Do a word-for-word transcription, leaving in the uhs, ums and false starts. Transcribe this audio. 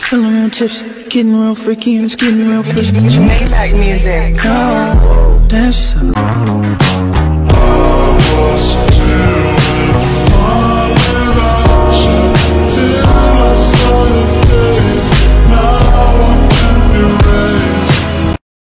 Feeling real tipsy, getting real freaky, and it's getting real fishy. Beck music. Oh, dance yourself.